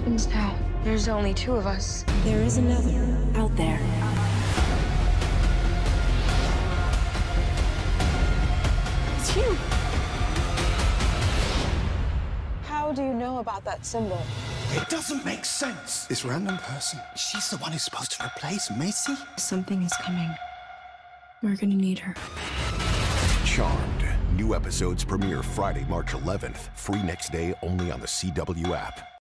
happens now? There's only two of us. There is another out there. It's you. How do you know about that symbol? It doesn't make sense. This random person, she's the one who's supposed to replace Macy? Something is coming. We're gonna need her. Charmed. New episodes premiere Friday, March 11th. Free next day only on the CW app.